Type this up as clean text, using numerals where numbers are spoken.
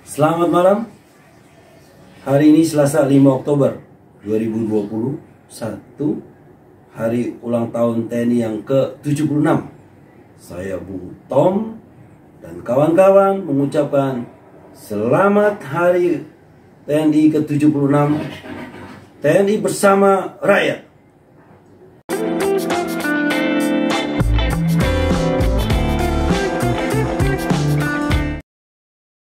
Selamat malam. Hari ini Selasa 5 Oktober 2021, hari ulang tahun TNI yang ke-76. Saya Bung Tom dan kawan-kawan mengucapkan selamat hari TNI ke-76. TNI bersama rakyat.